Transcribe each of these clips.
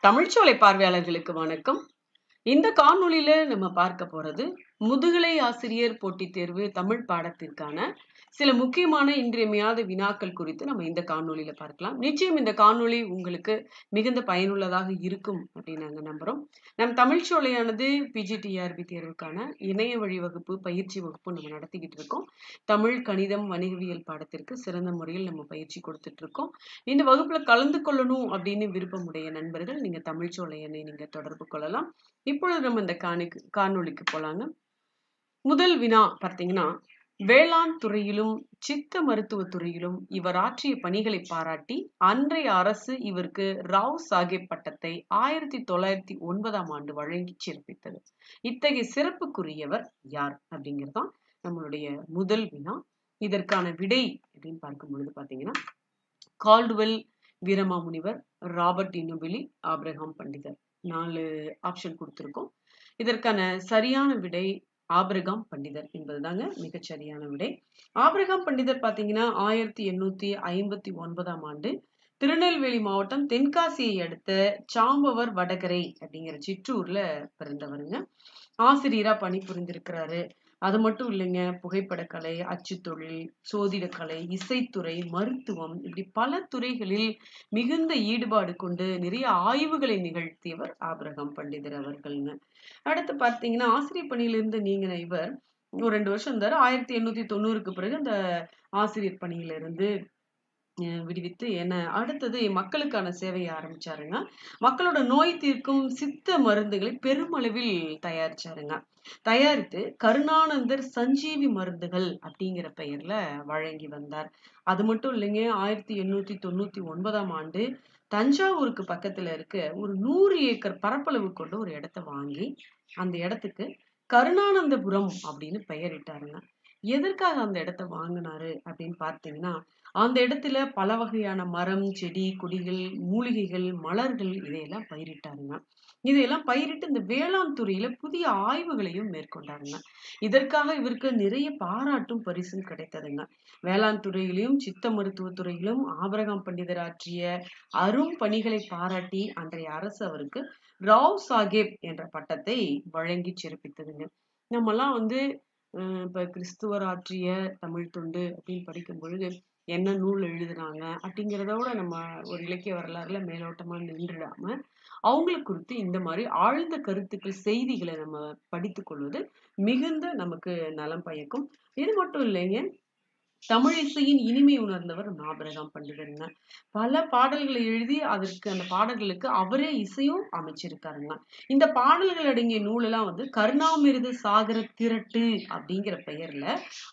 தமிழ்ச்சோலை பார்வையாளர்களுக்கு வணக்கம். இந்த காணொளியில நம்ம பார்க்க போறது முதுகலை ஆசிரியர் போட்டித் தேர்வு தமிழ் பாடத்திற்கான சில முக்கியமான இன்றியமையாத வினாக்கள் குறித்து நம்ம இந்த காணொளியில பார்க்கலாம். நிச்சயம் இந்த காணொளி உங்களுக்கு மிகுந்த பயனுள்ளதாக இருக்கும் அப்படின்னு நாங்க நம்புறோம். நம் தமிழ்ச்சோலையானது பிஜிடிஆர்பி தேர்வுக்கான இணைய வழி வகுப்பு பயிற்சி வகுப்பு நம்ம நடத்திக்கிட்டு இருக்கோம். தமிழ், கணிதம், வணிகவியல் பாடத்திற்கு சிறந்த முறையில் நம்ம பயிற்சி கொடுத்துட்டு இருக்கோம். இந்த வகுப்புல கலந்து கொள்ளணும் அப்படின்னு விருப்பமுடைய நண்பர்கள் நீங்க தமிழ்ச்சோலை எண்ணை நீங்க தொடர்பு கொள்ளலாம். இப்பொழுது நம்ம இந்த காணொளிக்கு போலாங்க. முதல் வினா பார்த்தீங்கன்னா, வேளாண் துறையிலும் சித்த மருத்துவ துறையிலும் இவர் ஆற்றிய பணிகளை பாராட்டி அன்றைய அரசு இவருக்கு ராவ் சாஹேப் பட்டத்தை 1909ஆம் ஆண்டு வழங்கி சிறப்பித்தது. இத்தகைய சிறப்புக்குரியவர் யார் அப்படிங்கிறதுதான் நம்மளுடைய முதல் வினா. இதற்கான விடை அப்படின்னு பார்க்கும் பொழுது பார்த்தீங்கன்னா, கால்டுவெல் வீரமாமுனிவர், ராபர்ட் இனோபிலி, ஆப்ரஹாம் பண்டிதர். 4 ஆப்ஷன் கொடுத்திருக்கோம். இதற்கான சரியான விடை ஆபிரகாம் பண்டிதர் என்பதுதாங்க மிகச் சரியான விடை. ஆபிரகாம் பண்டிதர் பாத்தீங்கன்னா 1859ஆம் ஆண்டு திருநெல்வேலி மாவட்டம் தென்காசியை அடுத்த சாம்பவர் வடகரை அப்படிங்கிற சிற்றூர்ல பிறந்தவருங்க. ஆசிரியரா பணிபுரிந்திருக்கிறாரு. அது மட்டும் இல்லைங்க, புகைப்படக்கலை, அச்சுத்தொழில், சோதிடக்கலை, இசைத்துறை, மருத்துவம் இப்படி பல துறைகளில் மிகுந்த ஈடுபாடு கொண்டு நிறைய ஆய்வுகளை நிகழ்த்தியவர் ஆபிரகாம் பண்டிதர் அவர்கள்ங்க. அடுத்து பார்த்தீங்கன்னா, ஆசிரியர் பணியிலிருந்து நீங்கின இவர் ஒரு 2 வருஷம் இருந்தாரு. 1890க்கு பிறகு அந்த ஆசிரியர் பணியிலிருந்து விடுவித்து அடுத்தது மக்களுக்கான சேவையை ஆரம்பிச்சாருங்க. மக்களோட நோய் தீர்க்கும் சித்த மருந்துகளை பெருமளவில் தயாரிச்சாருங்க. தயாரித்து கருணானந்தர் சஞ்சீவி மருந்துகள் அப்படிங்கிற பெயர்ல வழங்கி வந்தார். அது மட்டும் இல்லைங்க, 1899ஆம் ஆண்டு தஞ்சாவூருக்கு பக்கத்துல இருக்க ஒரு 100 ஏக்கர் பரப்பளவு கொண்ட ஒரு இடத்தை வாங்கி அந்த இடத்துக்கு கருணானந்தபுரம் அப்படின்னு பெயரிட்டாருங்க. எதற்காக அந்த இடத்தை வாங்கினாரு அப்படின்னு பார்த்தீங்கன்னா, அந்த இடத்துல பல வகையான மரம், செடி, கொடிகள், மூலிகைகள், மலர்கள் இதையெல்லாம் பயிரிட்டாருங்க. இதையெல்லாம் பயிரிட்டு இந்த வேளாண் துறையில புதிய ஆய்வுகளையும் மேற்கொண்டாருங்க. இதற்காக இவருக்கு நிறைய பாராட்டும் பரிசும் கிடைத்ததுங்க. வேளாண் துறையிலும் சித்த மருத்துவ துறையிலும் ஆபிரகாம் பண்டிதர் ஆற்றிய அரும் பணிகளை பாராட்டி அன்றைய அரசு அவருக்கு ராவ் சாஹேப் என்ற பட்டத்தை வழங்கி சிறப்பித்ததுங்க. நம்மெல்லாம் இப்ப கிறிஸ்துவர் ஆற்றிய தமிழ் தொண்டு அப்படின்னு படிக்கும் பொழுது என்ன நூல் எழுதுனாங்க அப்படிங்கிறதோட நம்ம ஒரு இலக்கிய வரலாறுல மேலோட்டமா நின்றுடாம அவங்களை குறித்து இந்த மாதிரி ஆழ்ந்த கருத்துக்கள், செய்திகளை நம்ம படித்துக் கொள்வது மிகுந்த நமக்கு நலம் பயக்கும். இது மட்டும் இல்லைங்க, தமிழ் இசையின் இனிமை உணர்ந்தவர் ஆபிரகாம் பண்டிதருங்க. பல பாடல்களை எழுதி அந்த பாடல்களுக்கு அவரே இசையும் அமைச்சிருக்காருங்க. இந்த பாடல்கள் அடங்கிய நூலெல்லாம் கருணாமிர்த சாகர திரட்டு அப்படிங்கிற பெயர்ல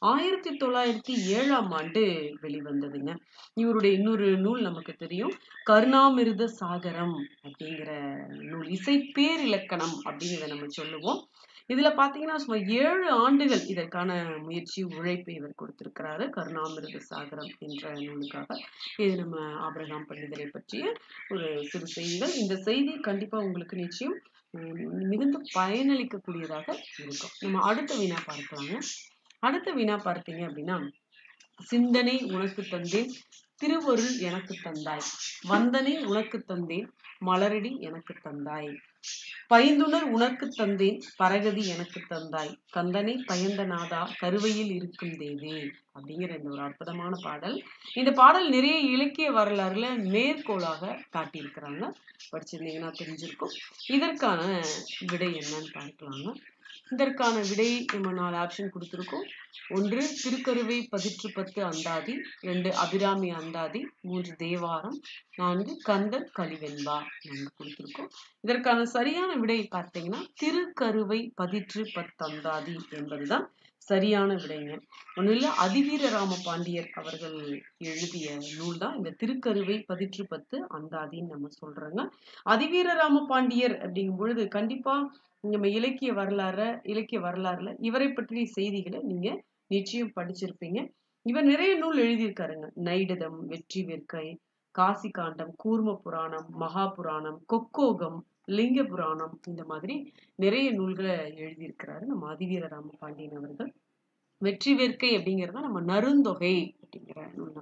1907ஆம் ஆண்டு வெளிவந்ததுங்க. இவருடைய இன்னொரு நூல் நமக்கு தெரியும், கருணாமிர்த சாகரம் அப்படிங்கிற நூல். இசை பேரிலக்கணம் அப்படிங்கிறத நம்ம சொல்லுவோம். இதுல பாத்தீங்கன்னா சுமார் 7 ஆண்டுகள் இதற்கான முயற்சி, உழைப்பை இவர் கொடுத்திருக்கிறாரு கருணாமிர்த சாகரம் என்ற நூலுக்காக. இது நம்ம ஆபிரகாம் பண்டிதரை பற்றிய ஒரு சிறு செய்திகள். இந்த செய்தி கண்டிப்பா உங்களுக்கு நிச்சயம் மிகுந்த பயனளிக்கக்கூடியதாக இருக்கும். நம்ம அடுத்த வினா பார்க்கலாங்க. அடுத்த வினா பார்த்தீங்க அப்படின்னா, சிந்தனை உனக்கு தந்தேன், திருவருள் எனக்கு தந்தாய், வந்தனை உனக்கு தந்தேன், மலரடி எனக்கு தந்தாய், பைந்துணர் உனக்கு தந்தேன், பரகதி எனக்கு தந்தாய், கந்தனை பயந்த நாதா கருவையில் இருக்கும் தேவே அப்படிங்கிற இந்த ஒரு அற்புதமான பாடல். இந்த பாடல் நிறைய இலக்கிய வரலாறுல மேற்கோளாக காட்டியிருக்கிறாங்க. படிச்சிருந்தீங்கன்னா தெரிஞ்சிருக்கும். இதற்கான விடை என்னன்னு பார்க்கலாங்க. இதற்கான விடை நம்ம 4 ஆப்ஷன் கொடுத்திருக்கோம். 1 திருக்கருவை 10 அந்தாதி, 2 அபிராமி அந்தாதி, 3 தேவாரம், 4 கந்தர் கலிவெண்பா நாங்கள் கொடுத்திருக்கோம். இதற்கான சரியான விடை பார்த்தீங்கன்னா திருக்கருவை 10 அந்தாதி என்பதுதான் சரியான விடைங்க. ஒன்றும் இல்லை, அதிவீரராம பாண்டியர் அவர்கள் எழுதிய நூல் தான் இந்த திருக்கருவை 10 அந்தாதின்னு நம்ம சொல்றோங்க. அதிவீரராம பாண்டியர் அப்படிங்கும் பொழுது கண்டிப்பா நம்ம இலக்கிய வரலாறுல இவரை பற்றிய செய்திகளை நீங்க நிச்சயம் படிச்சிருப்பீங்க. இவர் நிறைய நூல் எழுதியிருக்காருங்க. நைடதம், வெற்றி வேர்க்கை, காசி காண்டம், கூர்ம புராணம், மகா புராணம், கொக்கோகம், லிங்க புராணம், இந்த மாதிரி நிறைய நூல்களை எழுதியிருக்கிறாரு நம்ம அதிவீரராம பாண்டியன் அவர்கள். வெற்றி வேர்க்கை அப்படிங்கிறத நம்ம நருந்தொகை அப்படிங்கிற நூல் நம்ம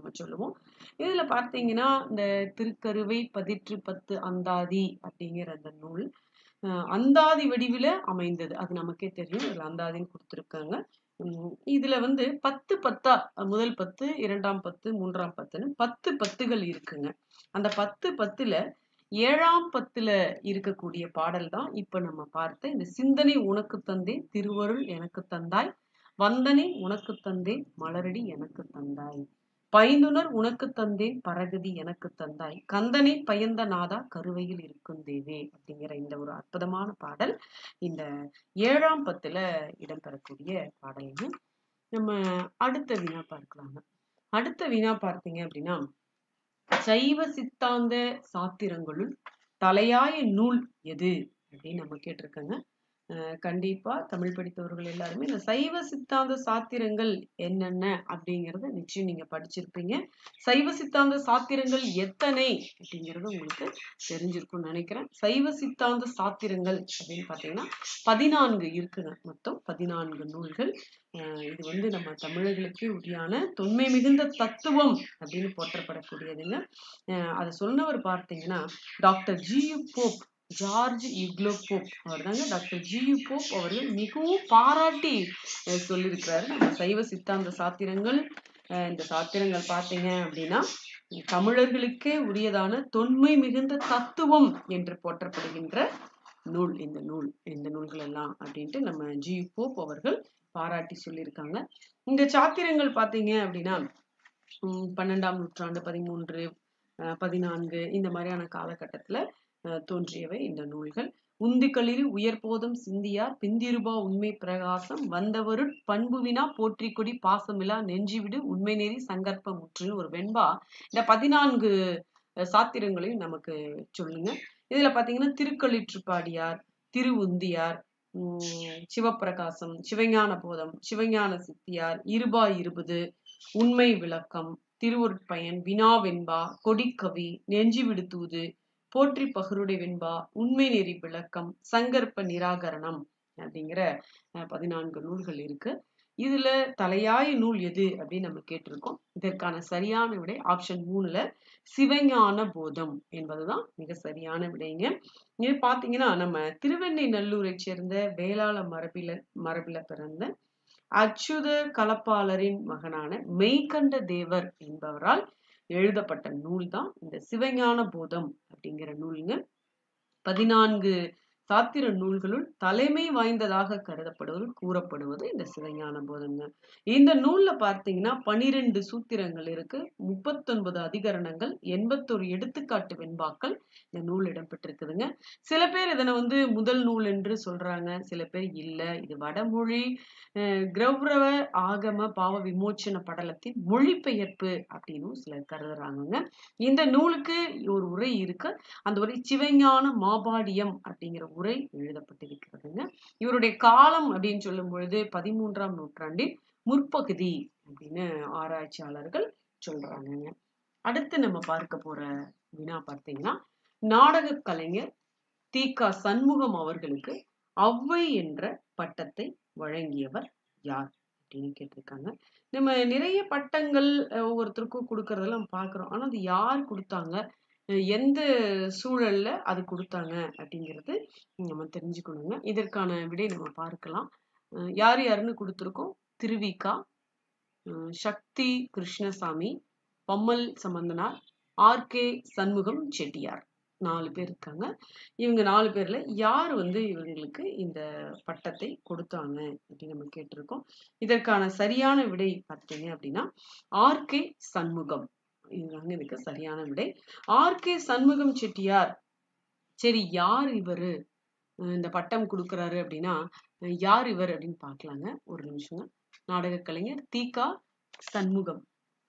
நம்ம சொல்லுவோம். இதுல பார்த்தீங்கன்னா இந்த திருக்கருவை பதிற்று 10 அந்தாதி அப்படிங்கிற அந்த நூல் அந்தாதி வடிவில அமைந்தது. அது நமக்கே தெரியும். இதுல அந்தாதின்னு குடுத்திருக்காங்க. இதுல வந்து 10 10ஆ முதல் 10, 2ஆம் 10, 3ஆம் 10ன்னு 10 10கள் இருக்குங்க. அந்த 10 10ல 7ஆம் 10ல இருக்கக்கூடிய பாடல் தான் இப்ப நம்ம பார்த்த இந்த சிந்தனை உனக்கு தந்தேன் திருவருள் எனக்கு தந்தாய் வந்தனை உனக்கு தந்தேன் மலரடி எனக்கு தந்தாய் பைந்துணர் உனக்கு தந்தேன் பரகதி எனக்கு தந்தாய் கந்தனை பயந்த நாதா கருவையில் இருக்கும் தேவே அப்படிங்கிற இந்த ஒரு அற்புதமான பாடல் இந்த 7ஆம் 10ல இடம்பெறக்கூடிய பாடல்கள். நம்ம அடுத்த வினா பார்க்கலாங்க. அடுத்த வினா பார்த்தீங்க அப்படின்னா சைவ சித்தாந்த சாத்திரங்களுள் தலையாய நூல் எது அப்படின்னு நம்ம கேட்டிருக்கோங்க. கண்டிப்பா தமிழ் படித்தவர்கள் எல்லாருமே இந்த சைவ சித்தாந்த சாத்திரங்கள் என்னென்ன அப்படிங்கறத நிச்சயம் நீங்க படிச்சிருப்பீங்க. சைவ சித்தாந்த சாத்திரங்கள் எத்தனை அப்படிங்கிறது உங்களுக்கு தெரிஞ்சிருக்கும்னு நினைக்கிறேன். சைவ சித்தாந்த சாத்திரங்கள் அப்படின்னு பாத்தீங்கன்னா 14 இருக்குங்க. மொத்தம் 14 நூல்கள். இது வந்து நம்ம தமிழர்களுக்கு உரியான தொன்மை மிகுந்த தத்துவம் அப்படின்னு போற்றப்படக்கூடியதுங்க. அதை சொன்னவர் பார்த்தீங்கன்னா doctor G U. Pope, George Uglow Pope அவர் தாங்க. Doctor G U. போப் அவர்கள் மிகவும் பாராட்டி சொல்லியிருக்கிறாரு. நம்ம சைவ சித்தாந்த சாத்திரங்கள் இந்த சாத்திரங்கள் பார்த்தீங்க அப்படின்னா தமிழர்களுக்கே உரியதான தொன்மை மிகுந்த தத்துவம் என்று போற்றப்படுகின்ற நூல் இந்த நூல்கள் எல்லாம் அப்படின்ட்டு நம்ம ஜி.யு. போப் அவர்கள் பாராட்டி சொல்லியிருக்காங்க. இந்த சாத்திரங்கள் பார்த்தீங்க அப்படின்னா 12ஆம் நூற்றாண்டு 13, 14 இந்த மாதிரியான காலகட்டத்துல தோன்றியவை இந்த நூல்கள். உந்திகளில் உயர்போதம் சிந்தியார் பிந்திருபா உண்மை பிரகாசம் வந்தவருட் பண்புவினா போற்றி கொடி பாசமிலா நெஞ்சிவிடு உண்மை நெறி சங்கற்ப முற்று ஒரு வெண்பா இந்த 14 சாத்திரங்களையும் நமக்கு சொல்லுங்க. இதுல பாத்தீங்கன்னா திருக்களிற்றுப்பாடியார், திருவுந்தியார், சிவப்பிரகாசம், சிவஞான போதம், சிவஞான சித்தியார், இருபா இருபது, உண்மை விளக்கம், திருவொருட்பயன், வினாவெண்பா, கொடிக்கவி, நெஞ்சு விடுத்தூது, போற்றி பகருடைய வெண்பா, உண்மை நெறி விளக்கம், சங்கற்ப நிராகரணம் அப்படிங்கிற 14 நூல்கள் இருக்கு. இதுல தலையாய நூல் எது அப்படின்னு நம்ம கேட்டிருக்கோம். இதற்கான சரியான விடை ஆப்ஷன் 3ல சிவஞான போதம் என்பதுதான் மிக சரியான விடைங்க. இது பாத்தீங்கன்னா நம்ம திருவெண்ணெய்நல்லூரை சேர்ந்த வேளாள மரபில பிறந்த அச்சுத கலப்பாளரின் மகனான மெய்கண்ட தேவர் என்பவரால் எழுதப்பட்ட நூல் தான் இந்த சிவஞான போதம் அப்படிங்கிற நூலுங்க. 14 சாத்திர நூல்களுள் தலைமை வாய்ந்ததாக கூறப்படுவது இந்த சிவஞான போதம்ங்க. இந்த நூல்ல பார்த்தீங்கன்னா 12 சூத்திரங்கள் இருக்கு, 39 அதிகரணங்கள், 81 எடுத்துக்காட்டு வெண்பாக்கள் இந்த நூல் இடம்பெற்றிருக்குதுங்க. சில பேர் இதனை வந்து முதல் நூல் என்று சொல்றாங்க, சில பேர் இல்ல இது வடமொழி கிரௌரவ ஆகம பாவ விமோச்சன படலத்தின் மொழிபெயர்ப்பு அப்படின்னு சிலர் கருதுறாங்க. இந்த நூலுக்கு ஒரு உரை இருக்கு. அந்த உரை சிவஞான மாபாடியம் அப்படிங்கிற உரை எழுதப்பட்டிருக்கிறதுங்க. இவருடைய காலம் அப்படின்னு சொல்லும் பொழுது 13ஆம் நூற்றாண்டின் முற்பகுதி அப்படின்னு ஆராய்ச்சியாளர்கள் சொல்றாங்க. அடுத்து நம்ம பார்க்க போற வினா பார்த்தீங்கன்னா நாடக கலைஞர் தி.க. சண்முகம் அவர்களுக்கு ஔவை என்ற பட்டத்தை வழங்கியவர் யார் அப்படின்னு கேட்டிருக்காங்க. நம்ம நிறைய பட்டங்கள் ஒவ்வொருத்தருக்கும் கொடுக்கறதெல்லாம் பார்க்கிறோம். ஆனா அது யார் கொடுத்தாங்க, எந்த சூழல்ல அது கொடுத்தாங்க அப்படிங்கிறது நம்ம தெரிஞ்சுக்கணுங்க. இதற்கான விடை நம்ம பார்க்கலாம். யார் யாருன்னு கொடுத்துருக்கோம். திருவிக்கா, சக்தி கிருஷ்ணசாமி, பம்மல் சம்பந்தனார், ஆர்.கே. சண்முகம் செட்டியார் 4 பேர் இருக்காங்க. இவங்க 4 பேர்ல யார் வந்து இவங்களுக்கு இந்த பட்டத்தை கொடுத்தாங்க அப்படின்னு நம்ம கேட்டிருக்கோம். இதற்கான சரியான விடை பார்த்தீங்க அப்படின்னா ஆர்.கே. சண்முகம். இதுதாங்க இதுக்கு சரியான விடை. ஆர்.கே. சண்முகம் செட்டியார். சரி, யார் இவரு இந்த பட்டம் கொடுக்கறாரு அப்படின்னா யார் இவர் அப்படின்னு பார்க்கலாங்க. ஒரு நிமிஷங்க. நாடக கலைஞர் தி.க. சண்முகம்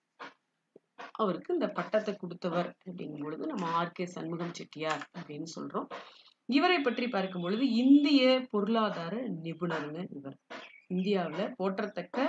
அவருக்கு இந்த பட்டத்தை கொடுத்தவர் அப்படிங்கும் பொழுது நம்ம ஆர்.கே. சண்முகம் செட்டியார் அப்படின்னு சொல்றோம். இவரை பற்றி பார்க்கும் பொழுது இந்திய பொருளாதார நிபுணருங்க இவர். இந்தியாவில போற்றத்தக்க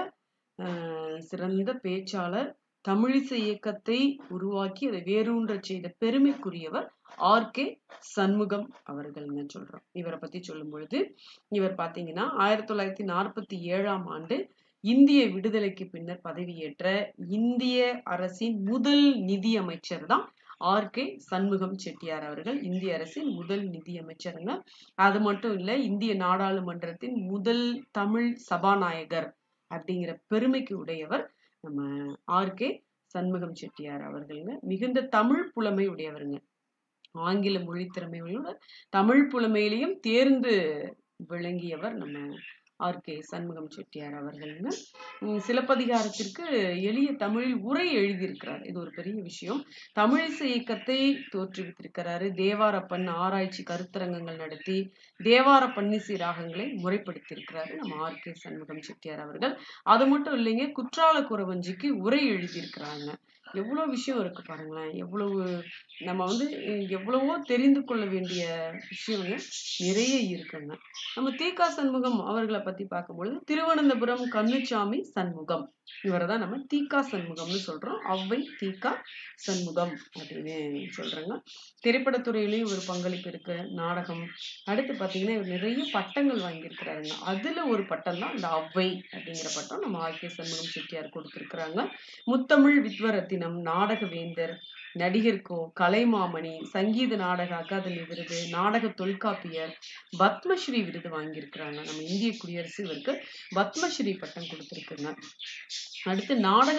சிறந்த பேச்சாளர், தமிழிசை இயக்கத்தை உருவாக்கி அதை வேரூன்ற செய்த பெருமைக்குரியவர் ஆர்.கே. சண்முகம் அவர்கள்னு சொல்றோம். இவரை பத்தி சொல்லும் பொழுது இவர் பாத்தீங்கன்னா 1947ஆம் ஆண்டு இந்திய விடுதலைக்கு பின்னர் பதவியேற்ற இந்திய அரசின் முதல் நிதி அமைச்சர் தான் ஆர்.கே. சண்முகம் செட்டியார் அவர்கள். இந்திய அரசின் முதல் நிதி அமைச்சருங்க. அது மட்டும் இல்ல, இந்திய நாடாளுமன்றத்தின் முதல் தமிழ் சபாநாயகர் அப்படிங்கிற பெருமைக்கு உடையவர் நம்ம ஆர்.கே. சண்முகம் செட்டியார் அவர்களுங்க. மிகுந்த தமிழ் புலமை உடையவருங்க. ஆங்கில மொழி திறமையோட தமிழ் புலமையிலையும் தேர்ந்து விளங்கியவர் நம்ம ஆர்.கே. சண்முகம் செட்டியார் அவர்கள்ங்க. சிலப்பதிகாரத்திற்கு எளிய தமிழில் உரை எழுதியிருக்கிறார். இது ஒரு பெரிய விஷயம். தமிழிசை இயக்கத்தை தோற்றுவித்திருக்கிறாரு. தேவாரப்பண் ஆராய்ச்சி கருத்தரங்கங்கள் நடத்தி தேவார பன்னிசை ராகங்களை முறைப்படுத்தியிருக்கிறாரு நம்ம ஆர்.கே. சண்முகம் செட்டியார் அவர்கள். அது மட்டும் இல்லைங்க, குற்றால குறவஞ்சிக்கு உரை எழுதியிருக்கிறாங்க. எவ்வளவு விஷயம் இருக்கு பாருங்களேன். எவ்வளவு நம்ம எவ்வளவோ தெரிந்து கொள்ள வேண்டிய விஷயங்க நிறைய இருக்குங்க. நம்ம தி.க. சண்முகம் அவர்களை பத்தி பார்க்கும்பொழுது திருவனந்தபுரம் கண்ணுச்சாமி சண்முகம், இவரை தான் நம்ம தி.க. சண்முகம்னு சொல்றோம். ஔவை தி.க. சண்முகம் அப்படின்னு சொல்றாங்க. திரைப்படத்துறையிலையும் ஒரு பங்களிப்பு இருக்கு. நாடகம், அடுத்து பாத்தீங்கன்னா இவர் நிறைய பட்டங்கள் வாங்கியிருக்கிறாருங்க. அதுல ஒரு பட்டம் தான் இந்த ஔவை அப்படிங்கிற பட்டம் நம்ம ஆர்.கே. சண்முகம் செட்டியார் கொடுத்திருக்கிறாங்க. முத்தமிழ் வித்வரத்தினம், நாடக வேந்தர், நடிகர் கோ, கலைமாமணி, சங்கீத நாடக அகாதமி விருது, நாடக தொல்காப்பியர், பத்மஸ்ரீ விருது வாங்கியிருக்கிறாங்க. நம்ம இந்திய குடியரசு இவருக்கு பத்மஸ்ரீ பட்டம் கொடுத்திருக்குங்க. அடுத்து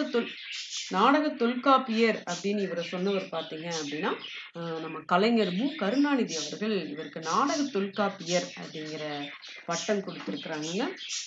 நாடக தொல்காப்பியர் அப்படின்னு இவரை சொன்னவர் பார்த்தீங்க அப்படின்னா நம்ம கலைஞர் மு. கருணாநிதி அவர்கள் இவருக்கு நாடக தொல்காப்பியர் அப்படிங்கிற பட்டம் கொடுத்திருக்கிறாங்க.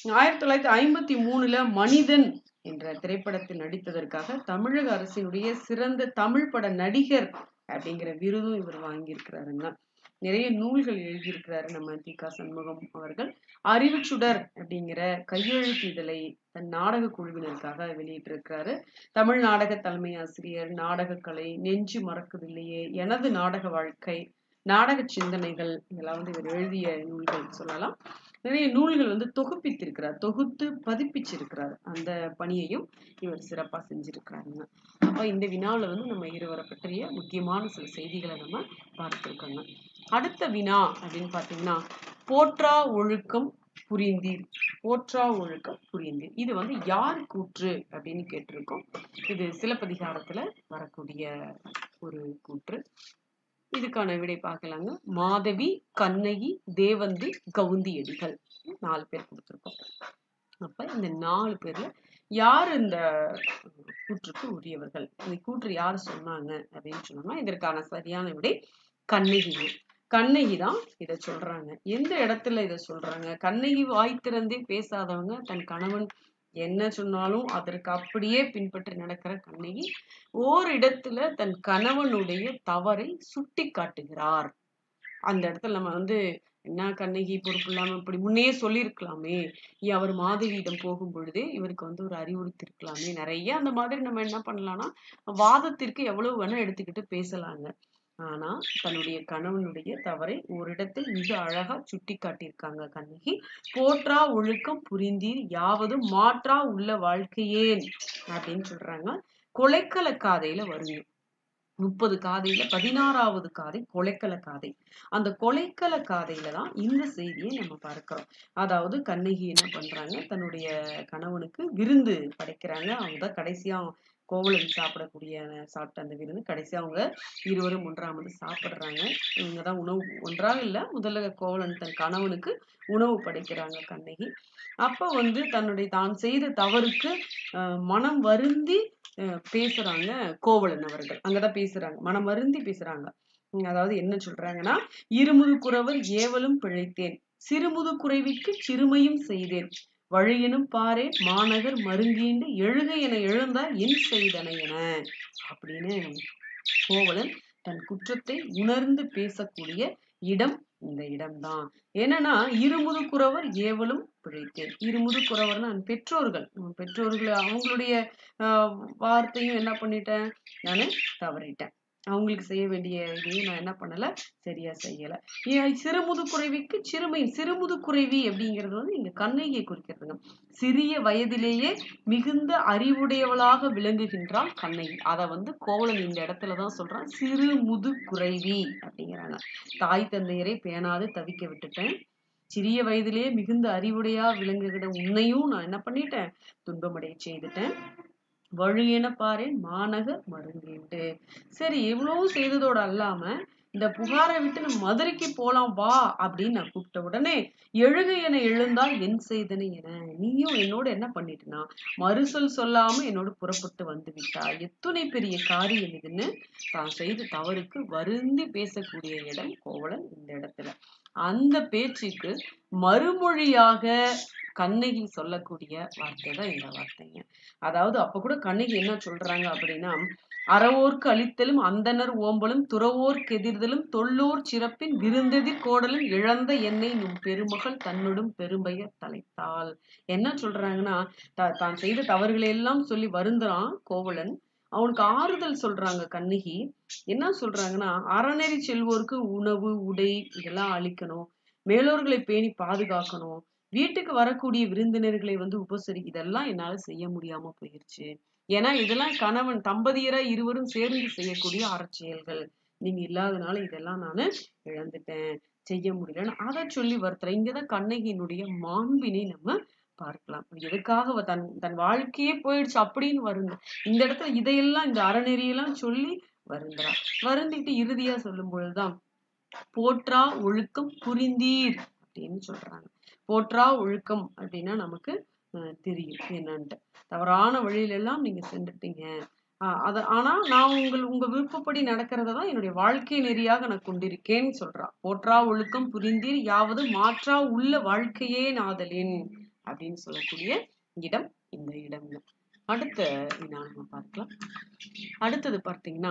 1953 மனிதன் என்ற திரைப்படத்தில் நடித்ததற்காக தமிழக அரசினுடைய சிறந்த தமிழ் பட நடிகர் அப்படிங்கிற விருதும் இவர் வாங்கியிருக்கிறாருங்க. நிறைய நூல்கள் எழுதியிருக்கிறாரு நம்ம தி.க. சண்முகம் அவர்கள். அறிவுச்சுடர் அப்படிங்கிற கையெழுத்து இதழை தன் நாடக குழுவினருக்காக வெளியிட்டிருக்கிறாரு. தமிழ் நாடக தலைமை ஆசிரியர், நாடகக்கலை, நெஞ்சு மறக்குதில்லையே, எனது நாடக வாழ்க்கை, நாடக சிந்தனைகள், இதெல்லாம் இவர் எழுதிய நூல்கள் சொல்லலாம். நிறைய நூல்கள் தொகுப்பித்திருக்கிறார், தொகுத்து பதிப்பிச்சிருக்கிறார். அந்த பணியையும் இவர் சிறப்பா செஞ்சிருக்கிறாருங்க. அப்ப இந்த வினாவில் நம்ம இருவரை பற்றிய முக்கியமான சில செய்திகளை நம்ம பார்த்திருக்கோங்க. அடுத்த வினா அப்படின்னு பாத்தீங்கன்னா, போற்றா ஒழுக்கம் புரிந்தீர். போற்றா ஒழுக்கம் புரிந்தீர், இது யார் கூற்று அப்படின்னு கேட்டிருக்கோம். இது சிலப்பதிகாரத்துல வரக்கூடிய ஒரு கூற்று. இதுக்கான விடை பார்க்கலாங்க. மாதவி, கண்ணகி, தேவந்தி, கவுந்தியடிகள் 4 பேர் கொடுத்திருக்கோம். அப்ப இந்த 4 பேர்ல யார் இந்த கூற்றுக்கு உரியவர்கள், இந்த கூற்று யார் சொன்னாங்க அப்படின்னு சொன்னோம்னா இதற்கான சரியான விடை கண்ணகி. கண்ணகி தான் இதை சொல்றாங்க. எந்த இடத்துல இதை சொல்றாங்க? கண்ணகி வாய் திறந்தே பேசாதவங்க, தன் கணவன் என்ன சொன்னாலும் அதற்கு அப்படியே பின்பற்றி நடக்கிற கண்ணகி ஓரிடத்துல தன் கணவனுடைய தவறை சுட்டி காட்டுகிறார். அந்த இடத்துல நம்ம என்ன கண்ணகி பொறுப்பு இல்லாம இப்படி முன்னே சொல்லியிருக்கலாமே, அவர் மாதவியிடம் போகும் பொழுதே இவருக்கு ஒரு அறிவுறுத்தி இருக்கலாமே. நிறைய அந்த மாதிரி நம்ம என்ன பண்ணலாம்னா வாதத்திற்கு எவ்வளவு வேணா எடுத்துக்கிட்டு பேசலாங்க. ஆனா தன்னுடைய கணவனுடைய தவறை ஓரிடத்தில் மிக அழகா சுட்டி காட்டியிருக்காங்க கண்ணகி. போற்றா ஒழுக்கம் புரிந்தீர், யாவது மாற்றா உள்ள வாழ்க்கையேன் அப்படின்னு சொல்றாங்க. கொலைக்கள காதையில வருங்க. 30 காதையில 16வது காதை கொலைக்கள காதை. அந்த கொலைக்கள காதையில தான் இந்த செய்தியை நம்ம பார்க்கிறோம். அதாவது கண்ணகி என்ன பண்றாங்க, தன்னுடைய கணவனுக்கு விருந்து படைக்கிறாங்க. அவங்க தான் கடைசியா கோவலன் சாப்பிட்ட அந்த விருந்து கடைசியா அவங்க இருவரும் ஒன்றாமது சாப்பிடுறாங்க. இவங்கதான் உணவு ஒன்றாக இல்ல, முதல்ல கோவலன் தன் கணவனுக்கு உணவு படைக்கிறாங்க கண்ணகி. அப்ப தன்னுடைய தான் செய்த தவறுக்கு மனம் வருந்தி பேசுறாங்க கோவலன் அவர்கள். அங்கதான் பேசுறாங்க, மனம் வருந்தி பேசுறாங்க. அதாவது என்ன சொல்றாங்கன்னா, இருமுது குறவர் ஏவலும் பிழைத்தேன், சிறுமுது குறைவிக்கு சிறுமையும் செய்தேன், வழியினும் பாரே மாநகர் மருங்கீண்டு எழுக என எழுந்தார் என் செய்தனை என அப்படின்னு கோவலன் தன் குற்றத்தை உணர்ந்து பேசக்கூடிய இடம் இந்த இடம்தான். என்னன்னா இருமுது குறவர் ஏவலும் பிழைத்தேன். இருமுது குறவர்னா பெற்றோர்கள் அவங்களுடைய வார்த்தையும் என்ன பண்ணிட்டேன், நானு தவறிட்டேன். அவங்களுக்கு செய்ய வேண்டிய இதையும் நான் என்ன பண்ணல, சரியா செய்யல. சிறுமுது குறைவிக்கு சிறுமுது குறைவி அப்படிங்கிறது இங்க கண்ணகியை குறிக்கிறதுங்க. சிறிய வயதிலேயே மிகுந்த அறிவுடையவளாக விளங்குகின்றாள் கண்ணகி. அத கோவலன் இந்த இடத்துலதான் சொல்றான், சிறுமுது குறைவி அப்படிங்கிறாங்க. தாய் தந்தையரை பேணாது தவிக்க விட்டுட்டேன், சிறிய வயதிலே மிகுந்த அறிவுடையா விளங்குகிற உன்னையும் நான் என்ன பண்ணிட்டேன், துன்பமடைய செய்துட்டேன். வழு என பாரேன் மாநகர் மருங்கேண்டு. சரி, இவ்வளவு செய்ததோட அல்லாம இந்த புகாரை விட்டு நம்ம மதுரைக்கு போலாம் வா அப்படின்னு நான் கூப்பிட்ட உடனே, எழுக என எழுந்தால் என் செய்தனை என, நீயும் என்னோட என்ன பண்ணிட்டுனா மறுசொல் சொல்லாம என்னோட புறப்பட்டு வந்து விட்டாய். எத்துணை பெரிய காரியம் இதுன்னு தான் செய்த தவறுக்கு வருந்தி பேசக்கூடிய இடம் கோவலன் இந்த இடத்துல. அந்த பேச்சுக்கு மறுமொழியாக கண்ணகி சொல்லக்கூடிய வார்த்தை தான் இந்த வார்த்தைங்க. அதாவது அப்ப கூட கண்ணகி என்ன சொல்றாங்க அப்படின்னா, அறவோர்க்கு அளித்தலும் அந்தனர் ஓம்பலும் துறவோர்க்கு எதிர்தலும் தொல்லோர் சிறப்பின் விருந்தெதிர் கோடலும் இழந்த என்னை நும் பெருமகள் தன்னோடும் பெரும்பெயர் தலைத்தாள். என்ன சொல்றாங்கன்னா, தான் செய்த தவறுகளை எல்லாம் சொல்லி வருந்துறான் கோவலன். அவனுக்கு ஆறுதல் சொல்றாங்க கண்ணகி. என்ன சொல்றாங்கன்னா, அறநெறி செல்வோருக்கு உணவு உடை இதெல்லாம் அளிக்கணும், மேலோர்களை பேணி பாதுகாக்கணும், வீட்டுக்கு வரக்கூடிய விருந்தினர்களை உபசரி, இதெல்லாம் என்னால செய்ய முடியாம போயிருச்சு. ஏன்னா இதெல்லாம் கணவன் தம்பதியரா இருவரும் சேர்ந்து செய்யக்கூடிய அறச்செயல்கள். நீங்க இல்லாதனால இதெல்லாம் நானு இழந்துட்டேன், செய்ய முடியலன்னு அதை சொல்லி வருத்துறேன். இங்கதான் கண்ணகியினுடைய மாண்பினை நம்ம பார்க்கலாம். எதுக்காக தன் தன் வாழ்க்கையே போயிடுச்சு அப்படின்னு வருங்க. இந்த இடத்துல இதையெல்லாம் இந்த அறநெறியெல்லாம் சொல்லி வருந்துறா. வருந்திட்டு இறுதியா சொல்லும் பொழுதுதான் போற்றா ஒழுக்கம் புரிந்தீர் அப்படின்னு சொல்றாங்க. போற்றா ஒழுக்கம் அப்படின்னா நமக்கு தெரியும் என்னன்ட்டு. தவறான வழியில எல்லாம் நீங்க சென்றுட்டீங்க. ஆனா நான் உங்க விருப்பப்படி நடக்கிறதான் என்னுடைய வாழ்க்கை நெறியாக நான் கொண்டிருக்கேன்னு சொல்றா. போற்றா ஒழுக்கம் புரிந்தீர் யாவது மாற்றா உள்ள வாழ்க்கையே நாதலின் அப்படின்னு சொல்லக்கூடிய இடம் இந்த இடம். அடுத்த வினா நம்ம பார்க்கலாம். அடுத்தது பார்த்தீங்கன்னா,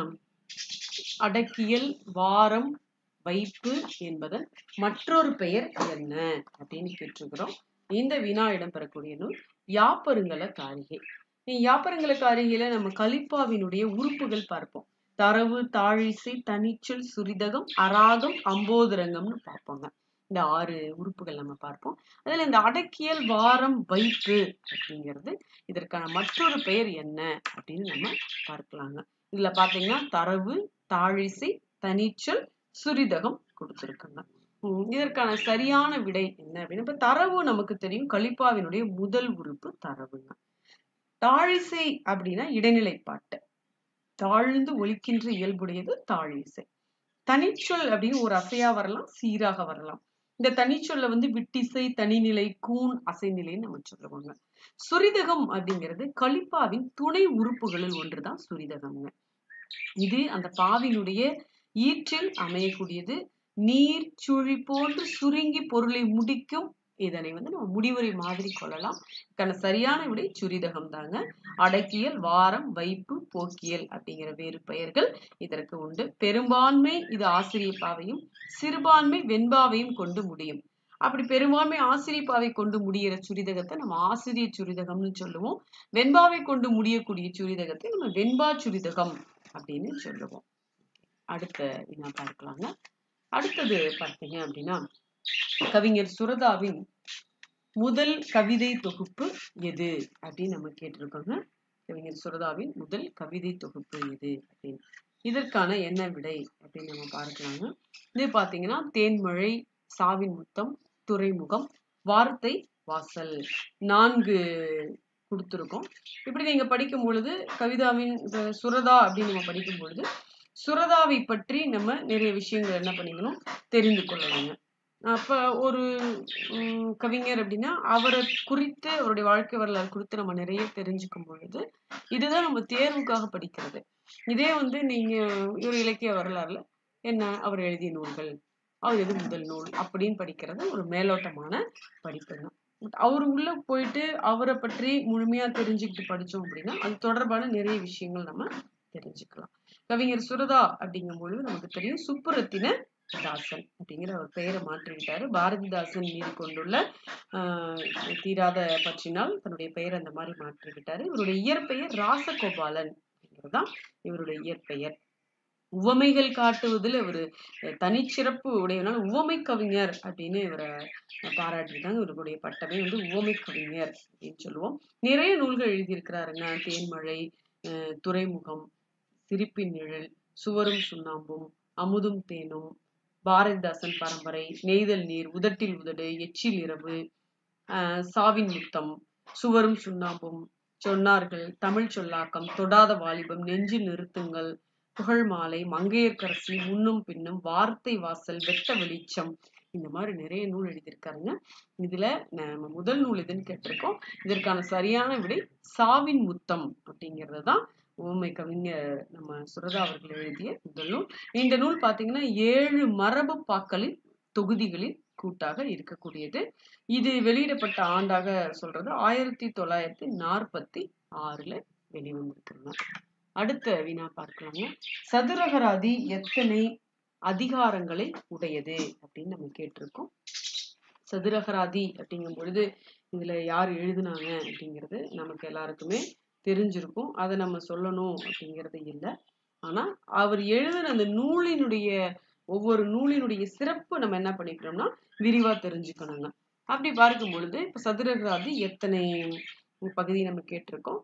அடக்கியல் வாரம் வைப்பு என்பதன் மற்றொரு பெயர் என்ன அப்படின்னு கேட்டிருக்கிறோம். இந்த வினா இடம்பெறக்கூடிய நூல் யாப்பருங்கல காரிகை. யாப்பருங்கல காரிகையில நம்ம கலிப்பாவினுடைய உறுப்புகள் பார்ப்போம். தரவு, தாழிசை, தனிச்சொல், சுரிதகம், அராகம், அம்போதரங்கம்னு பார்ப்போங்க. இந்த 6 உறுப்புகள் நம்ம பார்ப்போம். அதுல இந்த அடக்கியல் வாரம் வைப்பு அப்படிங்கிறது இதற்கான மற்றொரு பெயர் என்ன அப்படின்னு நம்ம பார்க்கலாங்க. இதுல பாத்தீங்கன்னா தரவு, தாழிசை, தனிச்சொல், சுரிதகம் கொடுத்திருக்காங்க. இதற்கான சரியான விடை என்ன அப்படின்னா, இப்ப தரவு நமக்கு தெரியும், கலிப்பாவினுடைய முதல் உறுப்பு தரவுங்க. தாழிசை அப்படின்னா இடைநிலைப்பாட்டு, தாழ்ந்து ஒலிக்கின்ற இயல்புடையது தாழிசை. தனிச்சொல் அப்படின்னு ஒரு அசையா வரலாம், சீராக வரலாம். இந்த தனிச்சொல்ல விட்டிசை, தனிநிலை, கூன், அசைநிலைன்னு நம்ம சொல்லுவாங்க. சுரிதகம் அப்படிங்கிறது கலிப்பாவின் துணை உறுப்புகளில் ஒன்றுதான் சுரிதகம்ங்க. இது அந்த பாவினுடைய ஈற்றில் அமையக்கூடியது. நீர் சுழி போன்று சுருங்கி பொருளை முடிக்கும். இதனை நம்ம முடிவுரை மாதிரி கொள்ளலாம். சரியான விடை சுரிதகம் தாங்க. அடக்கியல், வாரம், வைப்பு, போக்கியல் அப்படிங்கிற வேறு பெயர்கள் இதற்கு உண்டு. பெரும்பான்மை இது ஆசிரியப்பாவையும் சிறுபான்மை வெண்பாவையும் கொண்டு முடியும். அப்படி பெரும்பான்மை ஆசிரியப்பாவை கொண்டு முடிகிற சுரிதகத்தை நம்ம ஆசிரியர் சுரிதகம்னு சொல்லுவோம். வெண்பாவை கொண்டு முடியக்கூடிய சுரிதகத்தை நம்ம வெண்பா சுரிதகம் அப்படின்னு சொல்லுவோம். அடுத்த வினா பார்க்கலாங்க. அடுத்தது பார்த்தீங்க அப்படின்னா, கவிஞர் சுரதாவின் முதல் கவிதை தொகுப்பு எது அப்படின்னு நம்ம கேட்டிருக்கோங்க. கவிஞர் சுரதாவின் முதல் கவிதை தொகுப்பு எது அப்படின்னு, இதற்கான என்ன விடை அப்படின்னு நம்ம பார்க்கலாங்க. இது பார்த்தீங்கன்னா தேன்மழை, சாவின் முத்தம், துறைமுகம், வார்த்தை வாசல் 4 கொடுத்துருக்கோம். இப்படி நீங்க படிக்கும் பொழுது கவிதாவின் சுரதா அப்படின்னு நம்ம படிக்கும் பொழுது சுரதாவை பற்றி நம்ம நிறைய விஷயங்கள் என்ன பண்ணிக்கணும், தெரிந்து கொள்ளலாங்க. அப்ப ஒரு கவிஞர் அப்படின்னா அவரை குறித்து, அவருடைய வாழ்க்கை வரலாறு குறித்து நம்ம நிறைய தெரிஞ்சுக்கும் பொழுது இதுதான் நம்ம தேர்வுக்காக படிக்கிறது. இதே நீங்க ஒரு இலக்கிய வரலாறுல என்ன அவர் எழுதிய நூல்கள், அவர் எது முதல் நூல் அப்படின்னு படிக்கிறது ஒரு மேலோட்டமான படிப்பு தான். அவரு உள்ள போயிட்டு அவரை பற்றி முழுமையா தெரிஞ்சுக்கிட்டு படிச்சோம் அப்படின்னா அது தொடர்பான நிறைய விஷயங்கள் நம்ம தெரிஞ்சுக்கலாம். கவிஞர் சுரதா அப்படிங்கும் பொழுது நமக்கு தெரியும் சுப்புரத்தின தாசன் அப்படிங்கிற ஒரு பெயரை மாற்றிவிட்டாரு. பாரதிதாசன் மீது கொண்டுள்ள தீராத பற்றினால் தன்னுடைய பெயரை அந்த மாதிரி மாற்றிவிட்டாரு. இவருடைய இயற்பெயர் ராசகோபாலன் அப்படிங்கிறதுதான் இவருடைய இயற்பெயர். உவமைகள் காட்டுவதில் இவர் தனிச்சிறப்பு உடையவனால உவமை கவிஞர் அப்படின்னு இவரை பாராட்டிட்டாங்க. இவருடைய பட்டமே உவமை கவிஞர் அப்படின்னு சொல்லுவோம். நிறைய நூல்கள் எழுதியிருக்கிறாருங்க. தேன்மழை, துறைமுகம், சிரிப்பின் நிழல், சுவரும் சுண்ணாம்பும், அமுதும் தேனும், பாரதிதாசன் பரம்பரை, நெய்தல் நீர், உதட்டில் உதடு, எச்சில் இரவு, சாவின் முத்தம், சுவரும் சுண்ணாம்பும், சொன்னார்கள், தமிழ் சொல்லாக்கம், தொடாத வாலிபம், நெஞ்சில் நிறுத்துங்கள், புகழ் மாலை, மங்கையர்க்கரசி, முன்னும் பின்னும், வார்த்தை வாசல், வெட்ட வெளிச்சம், இந்த மாதிரி நிறைய நூல் எழுதியிருக்காருங்க. இதுல நம்ம முதல் நூல் எதுன்னு கேட்டிருக்கோம். இதற்கான சரியான விடை சாவின் முத்தம் அப்படிங்கிறது தான் ஊமை கவிஞர் நம்ம சுரதா அவர்கள் எழுதிய முதல் நூல். இந்த நூல் பாத்தீங்கன்னா 7 மரபு பாக்களின் தொகுதிகளில் கூட்டாக இருக்கக்கூடியது. இது வெளியிடப்பட்ட ஆண்டாக சொல்றது 1946 வெளிவந்திருக்குங்க. அடுத்த வினா பார்க்கலாங்க. சதுரகராதி எத்தனை அதிகாரங்களை உடையது அப்படின்னு நம்ம கேட்டிருக்கோம். சதுரகராதி அப்படிங்கும் பொழுது இதுல யார் எழுதுனாங்க அப்படிங்கிறது நமக்கு எல்லாருக்குமே தெரிஞ்சிருக்கும். அதை நம்ம சொல்லணும் அப்படிங்கிறது இல்லை. ஆனா அவர் எழுதின அந்த நூலினுடைய ஒவ்வொரு நூலினுடைய சிறப்பு நம்ம என்ன பண்ணிக்கிறோம்னா விரிவா தெரிஞ்சுக்கணுங்க. அப்படி பார்க்கும் பொழுது இப்ப சதுரகராதி எத்தனை பகுதி நம்ம கேட்டிருக்கோம்.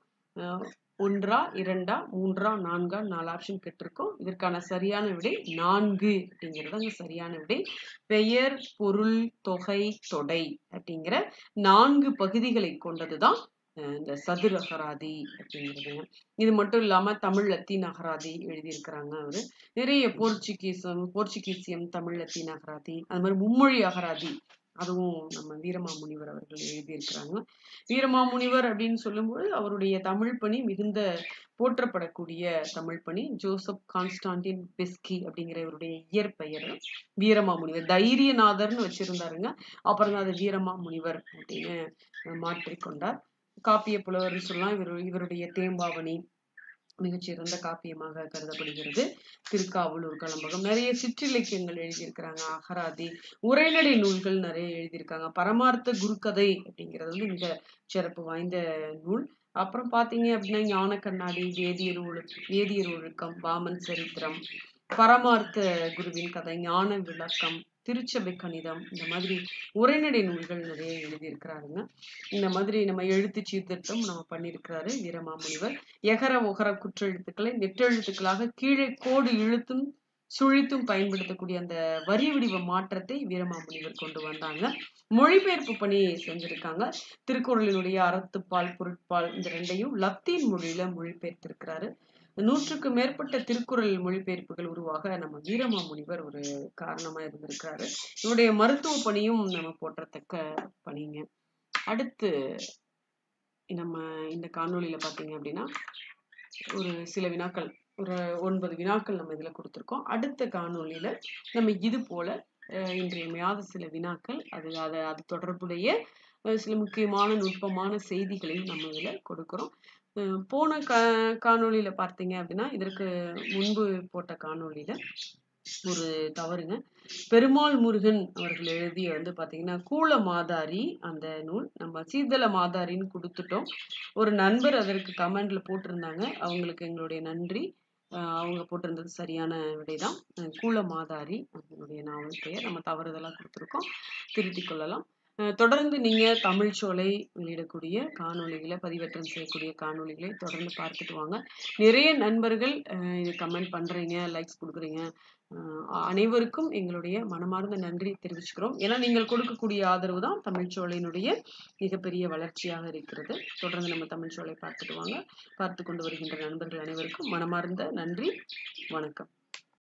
1, 2, 3, 4, 4 ஆப்ஷன் கேட்டிருக்கோம். இதற்கான சரியான விடை 4 அப்படிங்கிறது சரியான விடை. பெயர், பொருள், தொகை, தொடை அப்படிங்கிற 4 பகுதிகளை கொண்டதுதான் இந்த சதுரகராதி அப்படிங்கிறதுங்க. இது மட்டும் இல்லாம தமிழ் லத்தீன் அகராதி எழுதியிருக்கிறாங்க அவரு. நிறைய போர்ச்சுகீசியம் தமிழ் லத்தீன் அகராதி, அது மாதிரி மும்மொழி அகராதி, அதுவும் நம்ம வீரமாமுனிவர் அவர்கள் எழுதியிருக்கிறாங்க. வீரமாமுனிவர் அப்படின்னு சொல்லும்போது அவருடைய தமிழ் பணி மிகுந்த போற்றப்படக்கூடிய தமிழ் பணி. ஜோசப் கான்ஸ்டான்டின் பெஸ்கி அப்படிங்கிற இவருடைய இயற்பெயர் வீரமாமுனிவர். தைரியநாதர்னு வச்சிருந்தாருங்க. அப்புறம் தான் அது வீரமாமுனிவர் அப்படின்னு மாற்றிக்கொண்டார். காப்பிய புலவர்னு சொல்லலாம். இவருடைய தேம்பாவணி மிகச்சிறந்த காப்பியமாக கருதப்படுகிறது. திருக்காவலூர் கலம்பகம், நிறைய சிற்றிலக்கியங்கள் எழுதியிருக்கிறாங்க. அகராதி, உரைநடை நூல்கள் நிறைய எழுதியிருக்காங்க. பரமார்த்த குருகதை அப்படிங்கிறது மிக சிறப்பு வாய்ந்த நூல். அப்புறம் பாத்தீங்க அப்படின்னா ஞான கண்ணாடி, வேதியர் ஒழுக்கம், வாமன் சரித்திரம், பரமார்த்த குருவின் கதை, ஞான விளக்கம், திருச்சபை கணிதம், இந்த மாதிரி உரைநடை நூல்கள் நிறைய எழுதியிருக்கிறாருங்க. இந்த மாதிரி நம்ம எழுத்து சீர்திருத்தம் நம்ம பண்ணியிருக்கிறாரு வீரமாமுனிவர். எகர ஒகர குற்றெழுத்துக்களை நெட்டெழுத்துக்களாக கீழே கோடு இழுத்தும் சுழித்தும் பயன்படுத்தக்கூடிய அந்த வரி வடிவ மாற்றத்தை வீரமாமுனிவர் கொண்டு வந்தாங்க. மொழிபெயர்ப்பு பணி செஞ்சிருக்காங்க. திருக்குறளினுடைய அறத்துப்பால், பொருட்பால் இந்த ரெண்டையும் லத்தீன் மொழியில மொழிபெயர்த்திருக்கிறாரு. 100க்கும் மேற்பட்ட திருக்குறள் மொழிபெயர்ப்புகள் உருவாக நம்ம வீரமாமுனிவர் ஒரு காரணமா இருந்திருக்காரு. இவருடைய மருத்துவ பணியும் நம்ம போற்றத்தக்க பணிங்க. அடுத்து நம்ம இந்த காணொளியில பாத்தீங்க அப்படின்னா ஒரு சில வினாக்கள், ஒரு 9 வினாக்கள் நம்ம இதுல கொடுத்திருக்கோம். அடுத்த காணொளியில நம்ம இது போல இன்றியமையாத சில வினாக்கள், அது தொடர்புடைய சில முக்கியமான நுட்பமான செய்திகளையும் நம்ம இதுல கொடுக்கிறோம். போன காணொளியில பார்த்தீங்க அப்படின்னா இதற்கு முன்பு போட்ட காணொளியில ஒரு தவறுங்க. பெருமாள் முருகன் அவர்கள் எழுதிய பாத்தீங்கன்னா கூல மாதாரி அந்த நூல் நம்ம சீதள மாதாரின்னு கொடுத்துட்டோம். ஒரு நண்பர் அதற்கு கமெண்ட்ல போட்டிருந்தாங்க. அவங்களுக்கு எங்களுடைய நன்றி. அவங்க போட்டிருந்தது சரியான விடைதான். கூல மாதாரி அதனுடைய நாவல் பெயர். நம்ம தவறுதலா கொடுத்துருக்கோம், திருத்திக் கொள்ளலாம். தொடர்ந்து நீங்க தமிழ் சோலை வெளியிடக்கூடிய காணொளிகளை, பதிவேற்றம் செய்யக்கூடிய காணொளிகளை தொடர்ந்து பார்த்துட்டு வாங்க. நிறைய நண்பர்கள் இது கமெண்ட் பண்றீங்க, லைக்ஸ் கொடுக்குறீங்க. அனைவருக்கும் எங்களுடைய மனமார்ந்த நன்றி தெரிவிச்சுக்கிறோம். ஏன்னா நீங்கள் கொடுக்கக்கூடிய ஆதரவு தான் தமிழ் சோலையினுடைய மிகப்பெரிய வளர்ச்சியாக இருக்கிறது. தொடர்ந்து நம்ம தமிழ் சோலை பார்த்துட்டு வாங்க. பார்த்து கொண்டு வருகின்ற நண்பர்கள் அனைவருக்கும் மனமார்ந்த நன்றி. வணக்கம்.